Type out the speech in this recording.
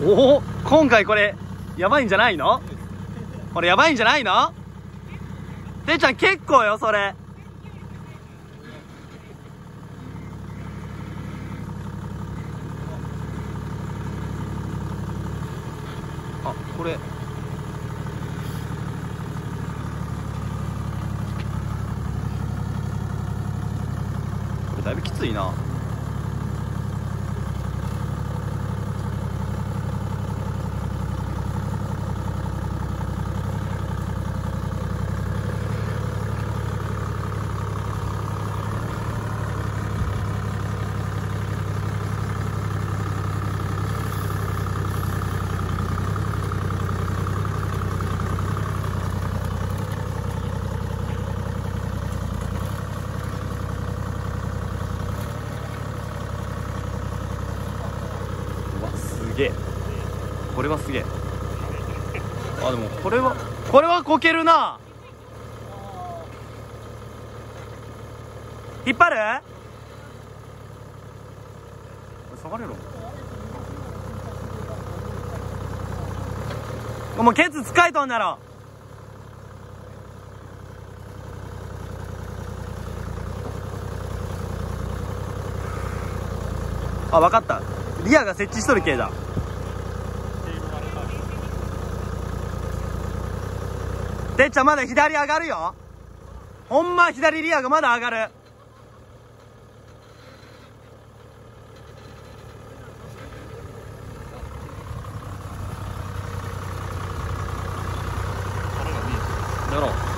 おお、今回これやばいんじゃないの？これやばいんじゃないの？てっちゃん結構よそれ。あ、これだいぶきついな。すげえ、これはすげえ。あ、でもこれはこけるな。引っ張る？下がれろ。もうケツ使いとんだろ。あ、分かった、リアが設置しとる系だ。てっちゃんまだ左上がるよ。ほんま左リアがまだ上がる。やろう。